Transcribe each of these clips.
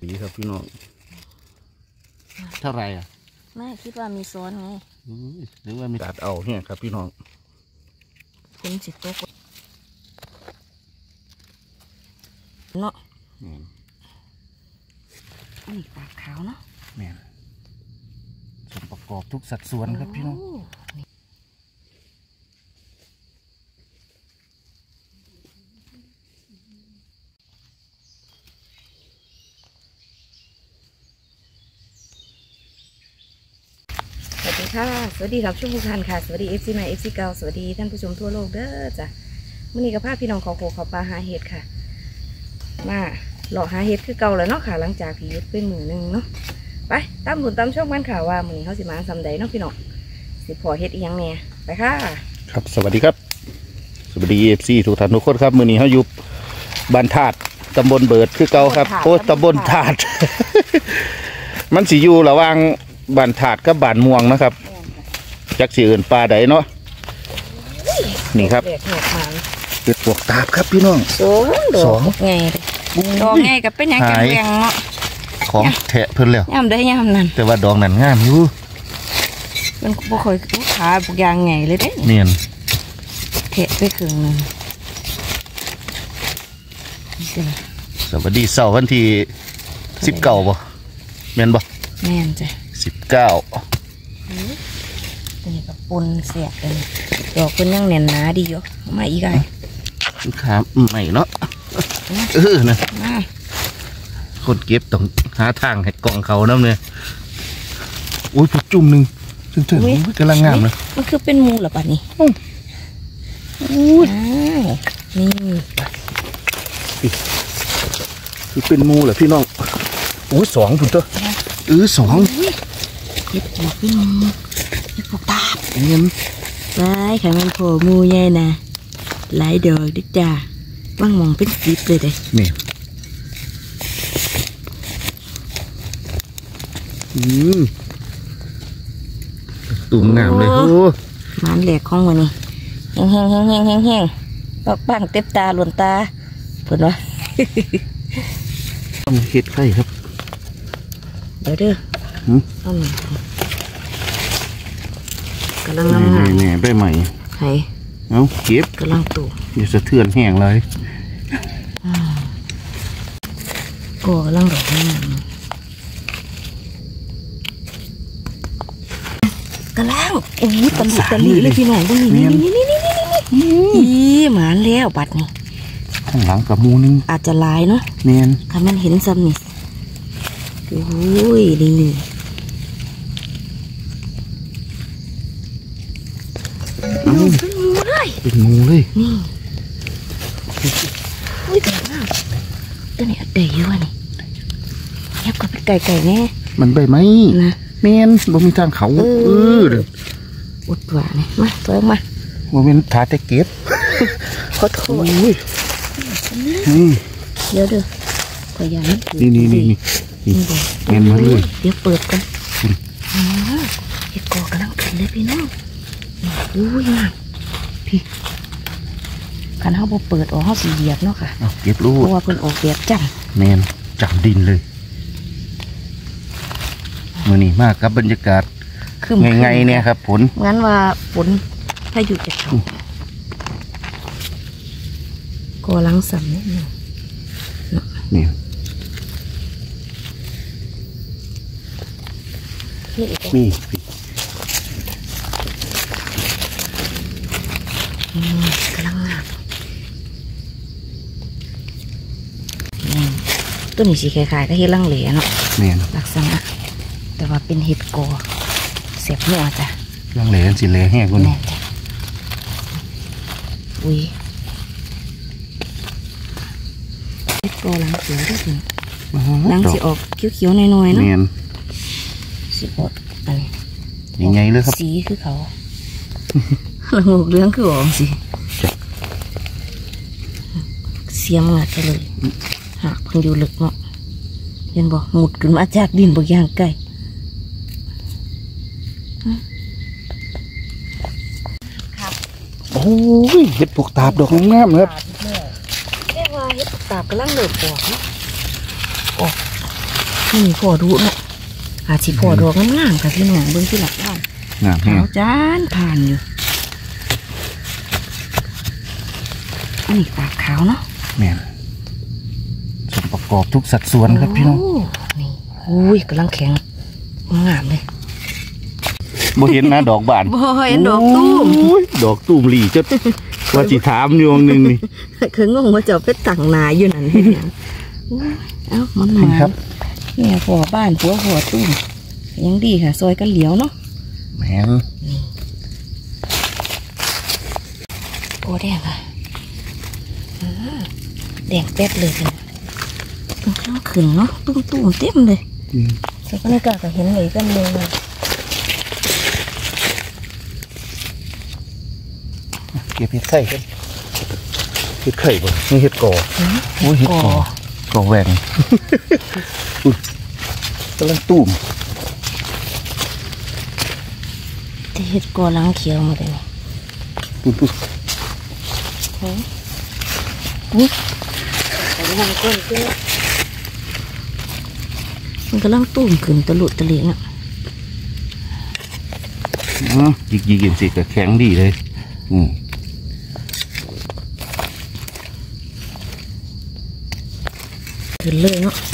ดีครับพี่น้องเท่าไรอ่ะไม่คิดว่ามีซ้อนไงหรือว่ามีตัดเอาเนี่ยครับพี่น้องคุณสิโต๊ะเนาะอันนี้ปากขาวเนาะแม่ส่วนประกอบทุกสัดส่วนครับพี่น้องสวัสดีค่ะสวัสดีครับช่วงผู้พันค่ะสวัสดี FC ใหม่ FC เก่าสวัสดีท่านผู้ชมทั่วโลกเด้อจ้ะมื้อนี้กับพาพี่น้องขอโคขอปลาหาเห็ดค่ะมาหล่อหาเห็ดคือเก่าแล้วเนาะค่ะหลังจากที่หยุดเป็นมื้อนึงเนาะไปตามบุญตามช่วงมันค่ะว่ามื้อนี้เขาสิมาซำใดเนาะพี่น้องสิพอเห็ดอีหยังแน่ไปค่ะครับสวัสดีครับสวัสดี FC ทุกท่านทุกคนครับมื้อนี้เขาอยู่บ้านธาตุตำบลเบิดคือเก่าครับโอ้ตำบลธาตุมันสิอยู่ระหว่างบ้านถาดกับบ้านม่วงนะครับจักสีอื่นปลาใดเนาะนี่ครับเป็นพวกตาบครับพี่น้องสองไงดอกไงกับเป็นยังแกงเนาะของแทะเพิ่นแล้วย่ำได้ย่ำนั่นแต่ว่าดอกนั่นงามอยู่มันบ่ค่อยลูกค้าพวกยางไงเลยเด้เนียนแทะไปครึ่งนึงสวัสดีเสาร์วันที่19บ่แม่นบ่แม่นจ้ะ 19 นี่กับปนเสียบเลยดอกเป็นยังแน่นหนาดีอยู่มาอีกไงครับใหม่เนาะนะคนเก็บต้องหาทางให้กล่องเขาน้ำเนี่ยโอ้ยจุ่มหนึ่งถึงกำลังงามเลยมันคือเป็นมูหรอปะนี่นี่คือเป็นมูเหรอพี่น้องอุ้ย2ถุงตัว2 เห็ดจีเป็นเห็ดพวกตาบเงี้ยได้ค่ะมันโผล่มูใหญ่นะหลายดอกดิจ้าว่างมองเป็นสีเลยเด้นี่ตุ่มงามเลยโอ้มันแหลกของวันนี้แห้งปักปังเต็มตาหล่นตาผลวะต้องเห็ดไข่ครับเดี๋ยวเด้อต้องกำลังงามแน่ใบใหม่ไข่เอาเก็บกำลังตู่อย่าสะเทือนแห้งเลยโอ้กำลังดอกงามกำลังโอ้ยตะลิเลยพี่น้องพวกนี้นี่หมาแล้วบัดนี่ข้างหลังกับมูนึงอาจจะลายเนาะเนียนถ้ามันเห็นซ้ำนี่โอ้ยดีเป็นงูเลยนี่อุ้ยแต่ว่าตัวนี้เดย์ว่ะนี่ยับกับเป็นไก่แน่มันใบไม้นะเมียนบ่มีทางเขาอุดหวานนี่มาเพิ่มมาบ่มีถาแต่เก็บขอโทษเดี๋ยวขอยันนี่เงินมาเลยเดี๋ยวเปิดกันเห็ดกอกำลังขึ้นเลยพี่น้องอุ้ยพี่ขันเขาบ่เปิดออกเขาสีเหยียบเนาะค่ะเก็บลูกเพราะว่าเพิ่นออกแบบจังเมนจังดินเลยมือนี้มากครับบรรยากาศไงเนี่ยครับฝนงั้นว่าฝนพายุจะเข้าก็ล้างสัมนี่นี่กำลังงามตัวนี้สีคล้ายๆก็เห็ดลังเหลเนาะลักษณะแต่ว่าเป็นเห็ดกอเสียบหัวจ้ะลังเหลสีเหลแห้งกว่านี้อุ้ยเห็ดกอลังเขียวด้วยสิลังสีออกเขียวๆน้อยๆเนาะสีออกอะไรยังไงเลยครับสีคือเขาละงูเรื่องคือออกสิเสียมงัดเลยหากพังอยู่ลึกเนาะเห็นบอกหมุดขึ้นมาจากดินบางอย่างไก่โอ้ยเห็ดพวกตาบดอกงามครับเรียกว่าเห็ดพวกตาบกำลังเดือดออกเนาะนี่พอดูเนาะอาจสิพอดอกงามๆค่ะพี่น้องเบิ่งที่หลักว่างามขาวจานผ่านอยู่อันนี้ปากขาวเนาะแม่นส่วนประกอบทุกสัดส่วนครับพี่น้องโนี่อุ้ยกำลังแข็งงามเลยบ่เห็นนะดอกบานบ่เห็นดอกตุ้มโอ้ยดอกตุ้มหลีจะว่าสิถามอยู่วงหนึงนี่เคยงงว่าจะไปตั้งนาอยู่นั่นเห็นหยังเอ้ามันมาครับเนี่ยพอบ้านผัวพอตุ้มยังดีค่ะ ซอยกันเหลียวเนาะแม่นโอ้แดงค่ะแดงแป๊ดเลยค่ะมันข้างขึ้นเนาะตุ้มๆเต็มเลยแล้วก็ในกาก็เห็นเลยกันเลยนะเก็บเห็ดไข่กันเห็ดไข่บ่นี่เห็ดก่อโอ้ยเห็ดก่อแหวงอุ๊ยกำลังตุ้มจะเห็ดกอล้างเขียวมาเลยตุ้มนี่แต่ยังก้นขึ้นมันกำลังตุ้มขึ้นตะลุตะเลน่ะยิกๆสิก็แข็งดีเลยขึ้นเลยเนาะ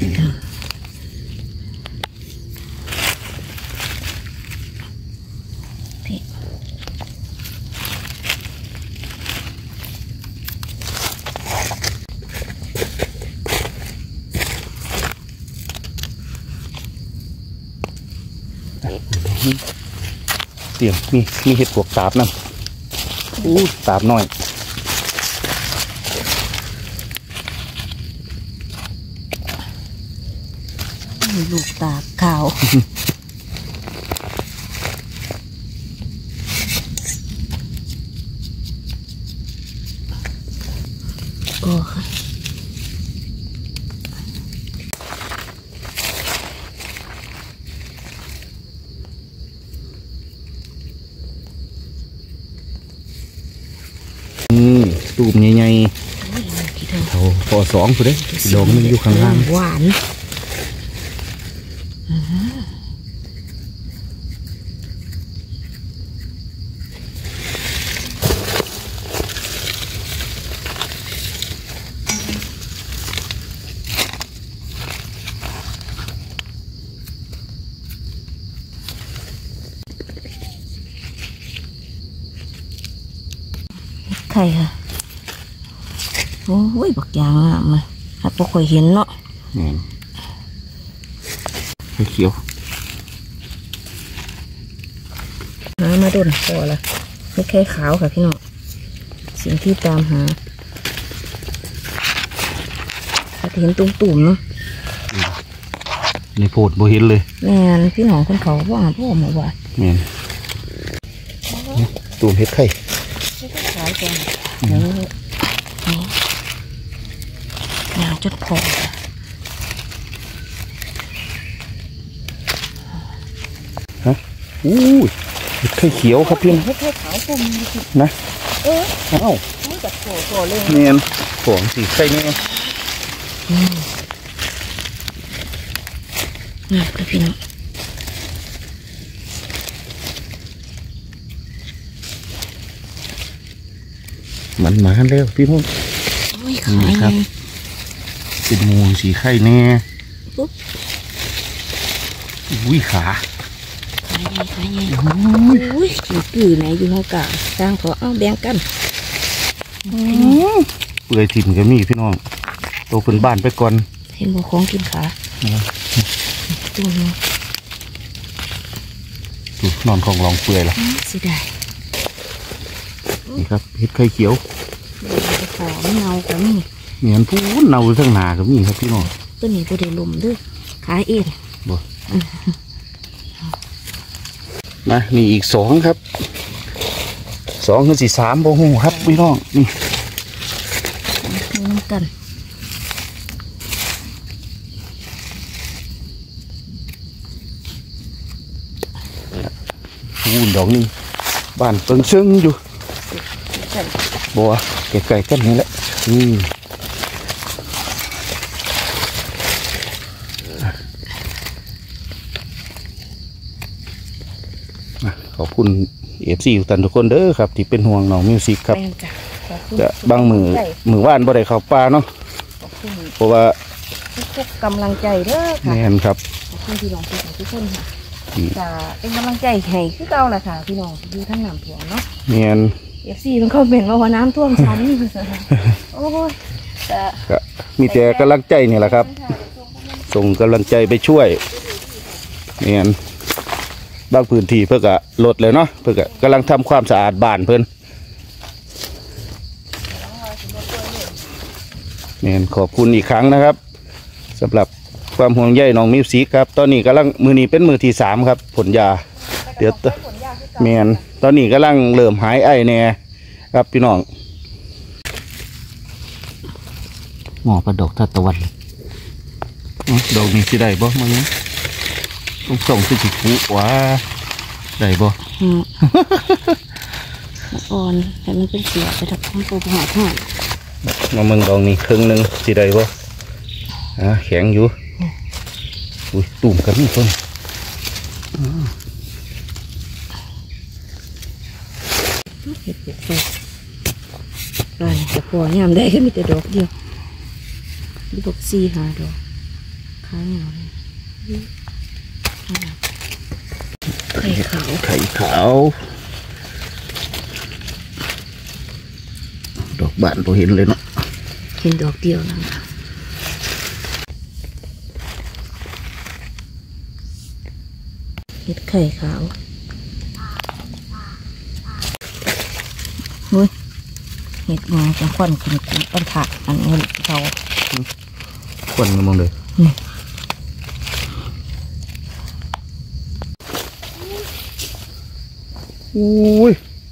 เตรียมมีเห็ดพวกตาบน้ำอู้ตาบน้อยลูกตาขาวก็ค่ะตูมใหญ่ๆเขาพอสองผู้เด้ดอกมันอยู่ข้างล่างหวานไข่ค่ะโอ้ยบักยางงามเลยครับบ่ค่อยเห็นเนาะเขียวหามาโดนพอละไม่ไข่ขาวค่ะพี่น้องสิ่งที่ตามหาเห็นตุ่มๆเนาะในโพดบ่เห็นเลยแม่นพี่น้องคนเขาว่าพ่อมาว่าแม่นตูมเห็ดไข่ขาวจังงามจนพอฮะอู้เห็ดไข่เขียวครับพี่เห็ดไข่ขาวตุ่มนะเอ้าไม่จับโผล่เลยแม่นของสีไข่แน่ครับพี่น้องมันมาแล้วพี่มุ่งนี่ครับเป็นงูสีไข่แน่ปุ๊บอุ้ยขาขาใหญ่อุ้ยกือไหนอยู่ห้องกลางสร้างขอเอาแบ่งกันเปื่อยถิ่นก็มีพี่น้องโตขึ้นบ้านไปก่อนเห็นบ่ของกินขาตัวนอนของรองเปื่อยละสิได้นี่ครับเห็ดไข่เขียวหอมเนาก็มีเหมือนพูนเนาทั้งหนาก็มีครับพี่น้องตัวนี้บ่ได้ลมด้วยขายเองบ่นะนี่อีกสองครับ2คือสิ3บ่ฮู้ครับพี่น้องนี่น้ำกันพูนดอกนี้บ้านเปิงซึ่งอยู่บัวไก่กันนี่แหละคุณFC ทุกท่านทุกคนเด้อครับที่เป็นห่วงน้องมิวสิกครับแม่นจ้ะขอบคุณก็บางมือว่านบ่ได้เข้าป่าเนาะขอบคุณเพราะว่าทุกกำลังใจเด้อค่ะแม่นครับขอบคุณพี่น้องทุกคนค่ะที่จะเป็นกำลังใจให้คือเก่าแหละค่ะพี่น้องอยู่ทั้งน้ำท่วมเนาะแม่น FC มันก็เป็นว่าน้ำท่วมชั้น โอ้ยแต่ก็มีแต่กำลังใจนี่แหละครับ ส่งกำลังใจไปช่วยแม่นบางพื้นที่เพิ่นก็ลดเลยเนาะเพิ่นก็กำลังทำความสะอาดบ้านเพิ่นแม่นขอบคุณอีกครั้งนะครับสำหรับความห่วงใยน้องมิวสิกครับตอนนี้กำลังมือนี้เป็นมือที่3ครับผลยาเดี๋ยวแม่นตอนนี้กำลังเริ่มหายไอแน่ครับพี่น้องหมอประดอกทัตะวันดอกนี้สิได้บ่มาเนี้ยต้องส่งสิจิกุว้าได้บ่อ่อนแต่มันเป็นเสียไปทับทั้งตัวหัวทั้งมาเมืองดอกนี้ครึ่งหนึงสิได้บ่แข็งอยู่อุ้ยตุ่มกันนี่ต้นเห็ดเป็ดเป็ดลายจะพอยามได้ก็มีแต่ดอกเดียวดอก4-5 ดอกขายเหนียวเลยไข่ขาวไข่ขาวดอกบานพอเห็นเลยเนาะเห็นดอกเดียวนะคะเห็ดไข่ขาวเฮ้ยเห็ดงาจังควันขึ้นปันถาดอันนี้เราควันมองเลยอุ้ย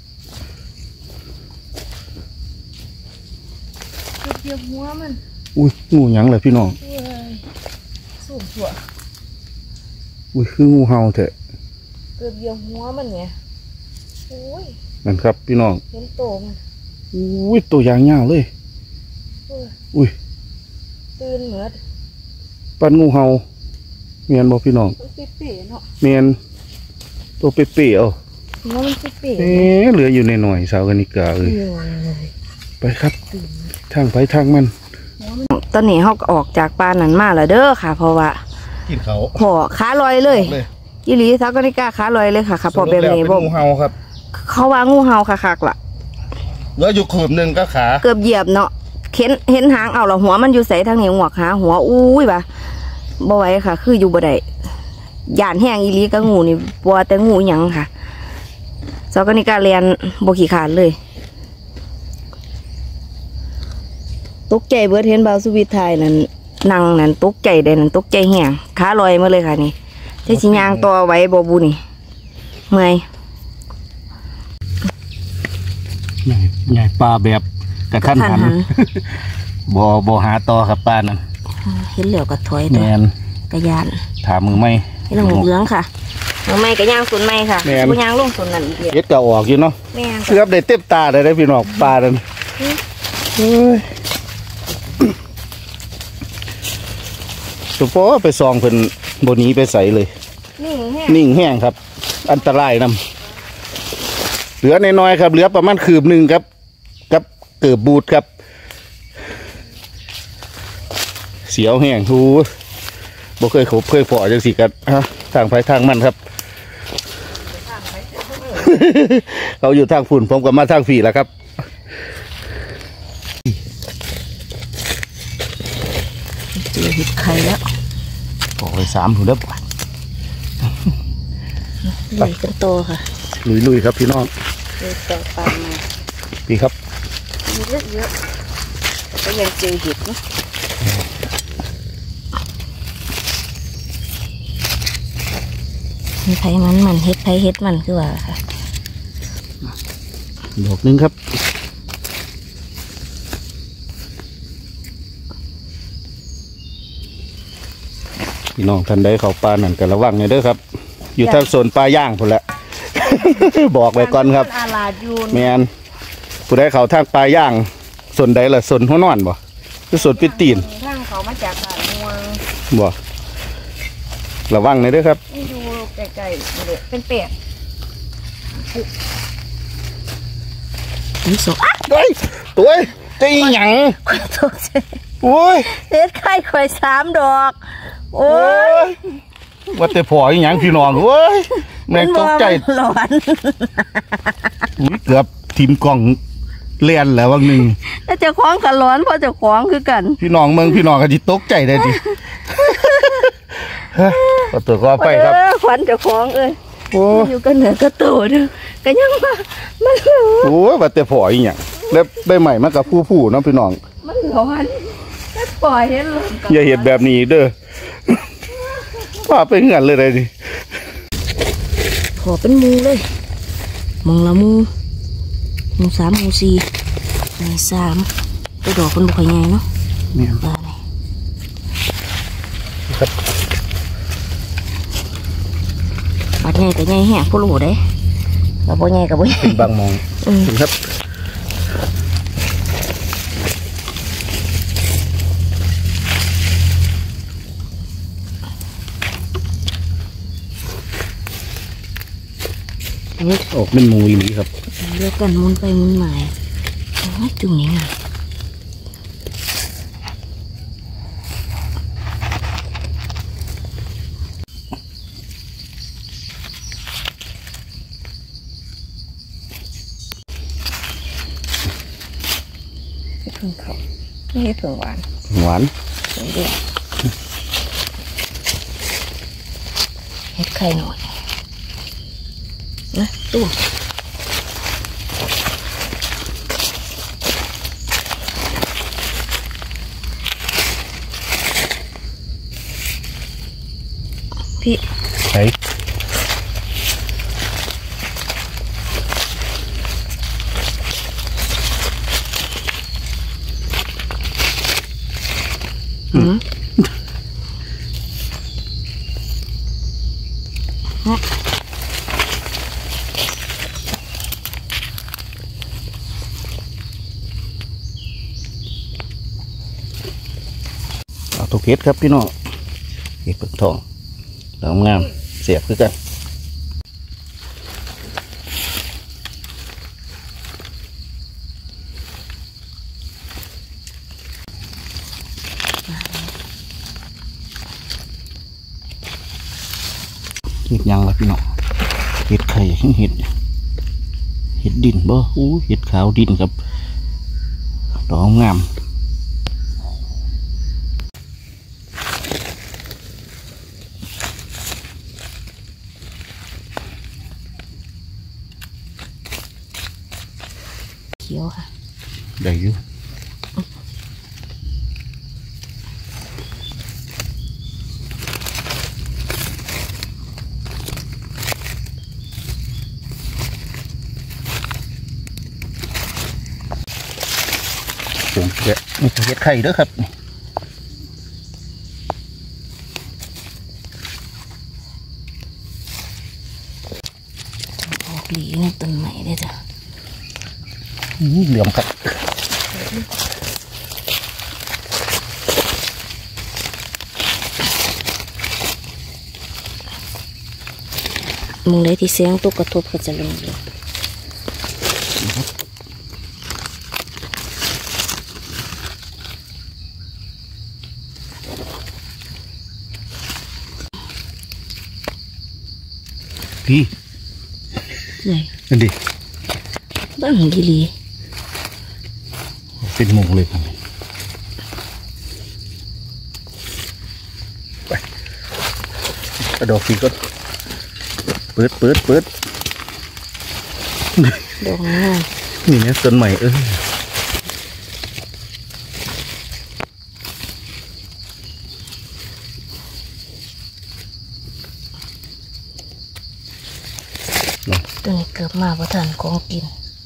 เกี่ยวหัวมันอุ้ยงูหยังเลยพี่น้องสูงถั่วอุ้ยคืองูเห่าเถอะเกือบเกี่ยวหัวมันเนี่ยโอ้ยนั่นครับพี่น้องเห็นโตมันอุ้ยตัวยางยาวเลยโอ้ยอุ้ยตื่นเหมือดปันงูเห่าเมียนบอกพี่น้องมันเป๋ๆเนาะเมียนตัวเป๊ะๆเอาหัวมันเป๋ๆเอ๊ะเหลืออยู่ในหน่อยสาวกันนิกาเอ้ยเดียวเลยไปครับทางไปทางมันตอนนี้เขาก็ออกจากป่านั้นมาแล้วเด้อค่ะ เพราะว่ากินเขาพอขาลอยเลยอีหลีซักก็ไม่กล้าขาลอยเลยค่ะค่ะพอแบบนี้บอกงูเห่าครับเขาว่างูเห่าคักๆล่ะแล้วอยู่ขืบหนึ่งก็ขาเกือบเหยียบเนาะเห็นหางเอาละหัวมันอยู่ใส่ทางนี้หัวขาหัวอุ้ยบ่ะบ่ไหวค่ะ คืออยู่บ่ได้ย่านแห้งอีหลีก็งูนี่ปัวแต่งูหยังค่ะซอกนิกาเรียนบ่ขี้ขาดเลยตกใจเบิดเห็นบ่าวสุวิทไทยนั่นนั่งนั่นตกใจได้นั่นตกใจแห้งขาลอยมาเลยค่ะนี่แต่สิย่างต่อไว้บ่บุนี่เมื่อยใหญ่ปลาแบบกระทันหัน บ่หาต่อครับปลานั่นเห็นเหลียวก็ถอยแมตัวน กระยานถามมือไหมเห็นหมูเหลืองค่ะหมูไม่กระย่างส่วนไม่ค่ะแม่นกูย่างลงส่วนนั้นอีกเดียวเอ็ดก็ออกอยู่เนาะแม่นเกือบได้เต็มตาเลยได้พี่น้องปลานั่นเฮ้ยเฉพาะไปซองเพิ่นบนนี้ไปใส่เลยนี่แห้งนิ่งแห้งครับ อันตรายนำเหลือน้อยๆครับเหลือประมาณคืบหนึ่งครับกับเกือบบูดครับ เสียวแห้งทูบ่เคยพอจังสิกันฮะทางไปทางมันครับ เขาอยู่ทางฝุ่นผมก็มาทางฝีแล้วครับเจอเห็ดไข่แล้วออกไป3ถุงเด้อใหญ่เป็นโตค่ะลุยๆครับพี่น้องเลยแต่ปลามาพี่ครับมีเยอะๆก็ยังเจอเห็ดนะมีไผ่มันเห็ดไผ่เห็ดมันคือว่าค่ะดอกหนึงครับพี่น้องท่านใดเข้าป่านั่นก็ระวังหน่อยเด้อครับ อยู่ทางโซนป่าย่างพุ่นแหละ บอกไว้ก่อนครับอาลายูนแมนผู้ใดเข้าทางป่าย่างโซนใดล่ะโซนหัวนอนบ่คือโซนปิดตีนทางเขามาจากบ้านม่วงบ่ระวังหน่อยเด้อครับนี่อยู่ใกล้ๆนี่เลยเป็นเป็ดนี่สองตัวจะอีหยังโอ้ยเฮ็ดไข่ข่อย3 ดอกโอ้ยว่าแต่พออีหยังพี่น้องโอ้ยแม่งตกใจร้อนอุ๊ยเกือบทีมกล่องเลียนแล้ววันหนึ่งถ้าจะคล้องกับร้อนเพราะจะคล้องคือกันพี่น้องเมืองพี่น้องก็จิตกใจได้ดิขอตัวก็ไปครับขวัญจะคล้องเอ้ยโอ้อยู่กันเหนือก็โตเด้อก็ยังว่ามันโหว่าแต่พออีหยังแล้วใบใหม่มากับผู้เนาะพี่น้องมันร้อนถ้าปล่อยให้ลมอย่าเห็นแบบนี้เด้อว่าไปเหือนเลยได้ดิขอเป็นมูเลยมองละมู3 มู 4นี่3ตัวดอกคนบุกใหญ่เนาะเนี่ยปลาไหนครับปลาใหญ่ก็ใหญ่แห้งผู้รู้เด้เราบ่ใหญ่กับบ่ใหญ่เป็นบางมองถึงครับออกเป็นหมูอีหลีครับเลือกกันหมุนไปหมุนมาจุ่มนี้ไงเพิ่งเขาไม่ให้เพิ่งหวานหวานเพิ่งเดือดเฮ็ดไข่หน่อยนะตู้พี่ใช่เอาตัวเฮ็ดครับพี่น้องเฮ็ดเปลือกทองดอกงามเสียบคือกันเห็ดยังละพี่น้องเห็ดไข่เห็ดดินบ่อู้เห็ดขาวดินครับดอกงามเขียวค่ะได้อยู่เสียงแกะนี่คือเห็ดไข่เด้อครับออกหลีในต้นไม้ได้จ้ะเหลือมครับมึงได้ที่เสียงตกกระทบก็จะลงเลยพี่เลยนั่นดิบ้างดีลีเป็นหมงเลยครับไปกระโดดฟีก็เปิดดอกนี้นี่เนี่ยต้นใหม่ตัวนี้เกือบมาเพราะทานของกิน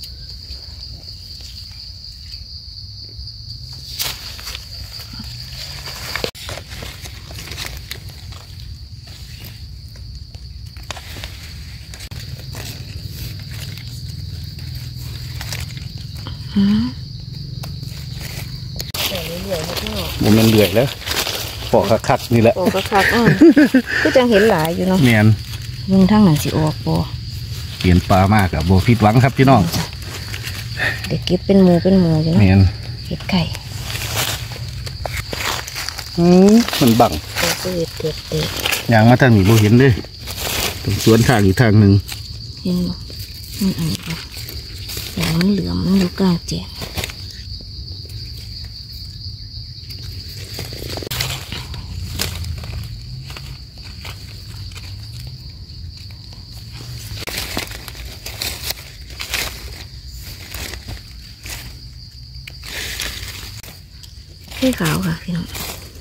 โมเมนต์เดือดแล้วปอกคักๆนี่แหละโอ้ก็คักก็จังเห็นหลายอยู่เนาะเนียนมึงทั้งนั้นสิออกบ่เปลี่ยนปลามากอะโบผิดหวังครับพี่น้องเด็กเก็บเป็นหมูอยู่แมเนาะนเห็ดไก่มันบังตัวเห็ดเด็ดอย่างมาทางนี้โบเห็นเลยตรงสวนทางอีกทางหนึ่งเห็นบ่มันอันนี้บ่อย่างมันเหลือมมันอยู่กลางแจ้งให้ขาวค่ะพี่น้อง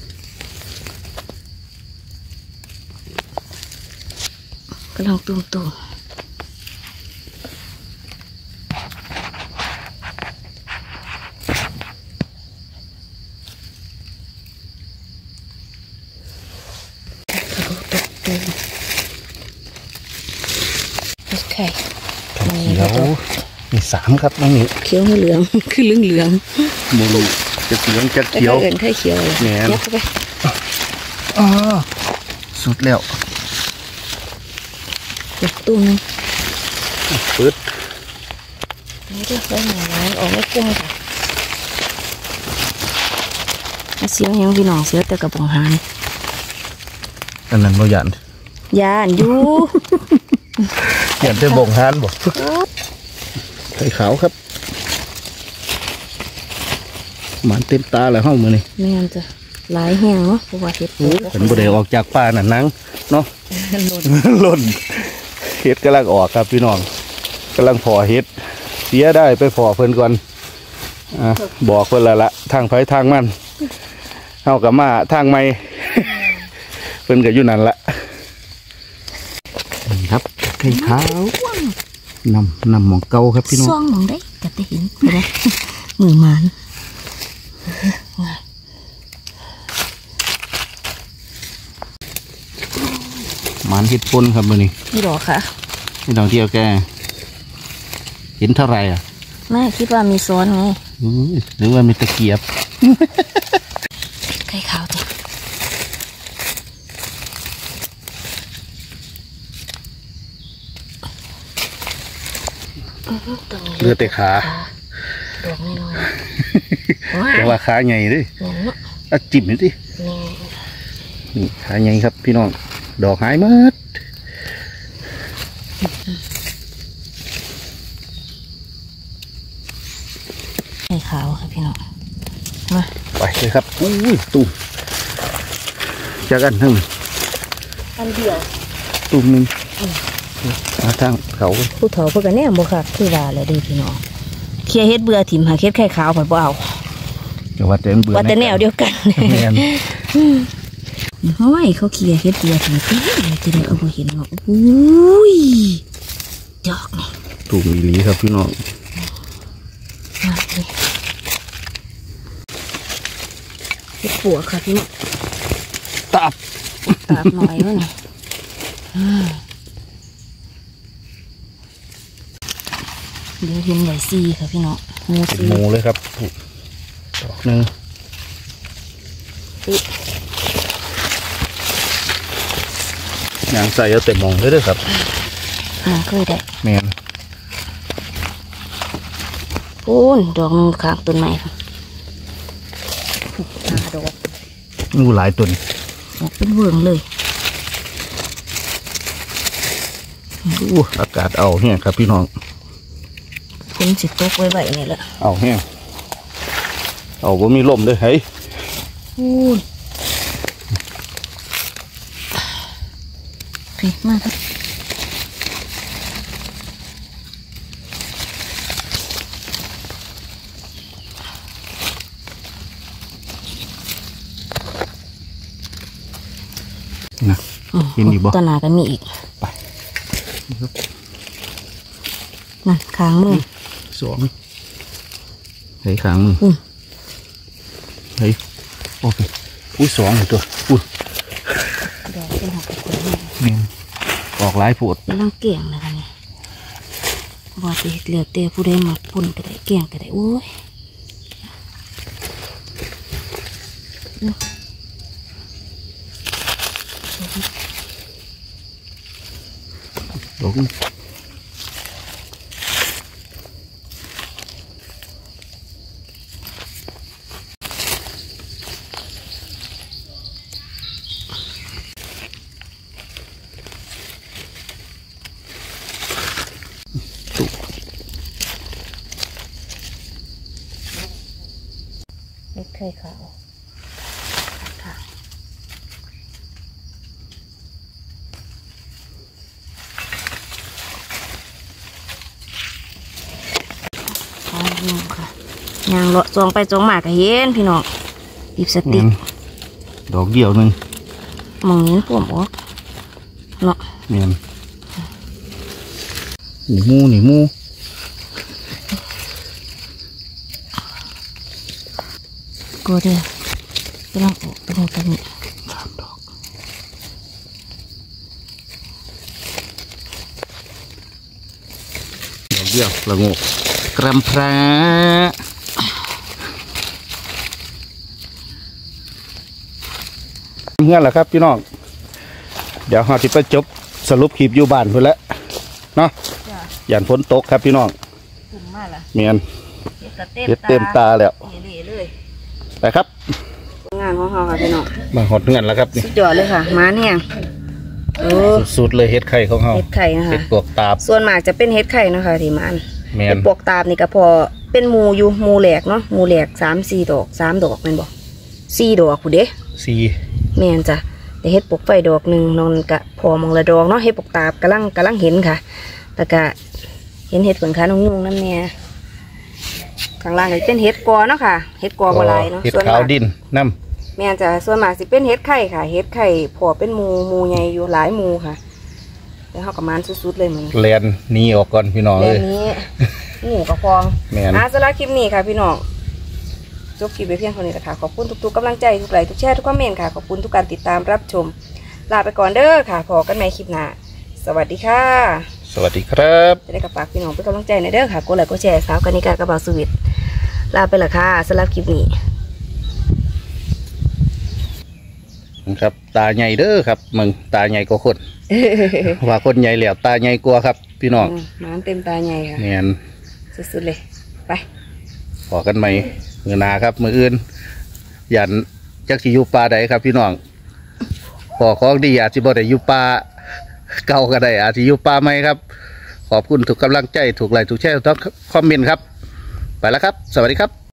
กำลังตุ้มไข่เขียวมี3ครับน้องนี่เขียวเหลือง คือเหลืองโมลูจะเหลืองจะเขียวเอินไข่เขียวเลยแหน่ยัดเข้าไปอ๋อสุดแล้วเด็กตุ้มนึงปึ๊ดนี่ด้วยไว้หน่อยออกไม่กุ้งค่ะเสียวยังพี่น้องเสียวแต่กระป๋องหานอันนั้นโมยันยานอยู่ยันจะบ่งฮานบ่ไข่ขาวครับหมันเต็มตาแล้วห้องมือนี่ไม่งั้นจะหลายแห้งเนาะเพราะว่าเห็ดเป็นบุเดออกจากป่าน่ะนังเนาะหล่นหล่นเห็ดกำลังออกครับพี่น้องกำลังพอเห็ดเสียได้ไปพอเพิ่นก่อนบอกเพิ่นและละทางไผทางมันเฮากับมาทางไม่ เพิ่นก็อยู่นั่นละนี่ครับไข่ขาวนำหมองเก่าครับพี่น้องซ่องมองได้กัแต่เห็นไปเลยมือหมันหมันเห็ดปนครับมื้อนี้พี่ดอกค่ะพี่น้องเที่ยวแกเห็นเท่าไหร่อ่ะแม่คิดว่ามีซ้อนไงหรือว่ามีตะเกียบไข่ขาวจ้ะเลือดแต่ขาดอกน้อยแต่ว่าขาใหญ่ดิๆนั่นเนาะอ่ะจิ้มหน่อยดินี่นี่ขาใหญ่ครับพี่น้องดอกหายหมดไข่ขาวค่ะพี่น้องมาไปเลยครับอุ้ยตุ่มจากกันทั้งอันเดียวตุ่มหนึ่งมาทางเขาผู้เฒ่าเพื่อนกันแน่บ่ค่ะคือว่าเลยเดีพี่น้องเคลียร์เฮ็ดเบื่อถิ่มหาเฮ็ดไข่ขาวผ่อนบ่เอาจะว่าแต่เบื่อว่าแต่แนวเดียวกันแม่นเฮ้ยเขาเคลียร์เฮ็ดเบื่อถิ่มที่จะได้เอาไปเห็นเนาะอุ้ยจอกนี่ตุ่มอีหลีครับพี่น้องมาเลยเฮ็ดปัวค่ะพี่น้องตับตากหน่อยวะนี่เดี๋ยวเห็นใหญ่ซีค่ะพี่น้องหมูเป็นซีหมูเลยครับดอกหนึ่งยางใส่เอาแต่มองเลยเด้อครับเคยได้แม่นโอ้ยดอกนึงข้างต้นไม้ค่ะดอกงูหลายตุนออกเป็นเวิร์งเลยอู้อากาศเอาแห้งครับพี่น้องผมสิตกไว้นี่แหละเอาแห้งเอาบ่มีลมเลยเฮ้ยอู้ยเผ็ดมากครับนะเห็นอยู่บ่ต้นนาก็มีอีกไปนั่นค้างมือสองเฮ้ยขางมืออืมเฮ้ยโอเคอุ้ยสองเลยตัวอุ้ยดอกเป็นหักคนแม่แม่นออกหลายโพดเป็นร่างเก่งนะคะนี่บอกสิเหลือแต่ผู้ใดมาปุ่นก็ได้เก่งก็ได้โอ้ยดอกไข่ขาวค่ะหอมค่ะยางเลาะจองไปจองมาก็เห็นพี่น้องดิบสติกดอกเดียวหนึ่งมองเห็นพวกออกเนาะเมียนหนีมูกลัวเด้อไปลองออกไปลองกันนี่ 3 ดอกดอกเดียวละงูกรัมพระเพื่อนล่ะครับพี่น้องเดี๋ยวเราจะไปจบสรุปคลิปอยู่บ้านเพื่อนแล้วเนาะย่านฝนตกครับพี่น้องถึงมาละเมียนเฮ็ดเต็มตาแล้วเห็นเลยไปครับงานของเราค่ะพี่น้องมาหดเงินแล้วครับนี่สุดยอดเลยค่ะมาเนี่ยโอ้สุดๆเลยเฮ็ดไข่ของเราเห็ดไข่นะคะเฮ็ดปวกตาบส่วนมากจะเป็นเห็ดไข่นะคะที่มันแมเห็นดปวกตาบนี่ก็พอเป็นหมูอยู่หมูแหลกเนาะหมูแหลก3-4 ดอก3 ดอกแม่นบอก4 ดอกผู้เด้ซีแม่นจ้ะแต่เห็ดปวกไฟดอกหนึ่งนอนกะพอมองละดอกเนาะเห็ดปวกตาบกำลังเห็นค่ะแต่กะเห็นเห็ดขนขาน้องยุ่งน้ำเนี่ยข้างล่างก็เป็นเห็ดกอเนาะค่ะเห็ดกอบหลายเนาะเฮ็ดส่วนากขามวดินน้แม่นจ้ะส่วนมากสิเป็นเห็ดไข่ค่ะเห็ดไข่พอเป็นหมูใหญ่อยู่หลายหมูค่ะแล้วเขากับมันสุดๆเลยเหมือนำแลนหนีออกก่อนพี่น้องเรื่เลอย งนี้หมูกับฟองแม่นสำหรับคลิปนี้ค่ะพี่น้องจบคลิปไปเพียงเท่านี้ค่ะขอบคุณทุกๆกำลังใจทุกไลค์ทุกแชร์ทุกคอมเมนต์ค่ะขอบคุณทุกการติดตามรับชมลาไปก่อนเด้อค่ะพอกันใหม่คลิปหน้าสวัสดีค่ะสวัสดีครับจะได้กับฝากพี่น้องเป็นกำลังใจในอยเด้อค่ะกดไลค์กดแชร์สาวกานิกากระเป๋าสวิตลาไปละค่ะสำหรับคลิปนี้ครับตาใหญ่เด้อครับมึงตาใหญ่กว่าคน ว่าคนใหญ่แล้วตาใหญ่กว่าครับพี่น้องหมานเต็มตาใหญ่ค่ะแม่นสุดๆเลยไปพอกันใหม่มือหนาครับมืออื่นยันจักสิอยู่ป่าใดครับพี่น้องพอของดีอาจสิบ่ได้อยู่ป่าเก่าก็ได้อาจสิอยู่ป่าใหม่ครับขอบคุณทุกกำลังใจถูกไลค์ถูกแชร์ทุกคอมเมนต์ครับไปแล้วครับสวัสดีครับ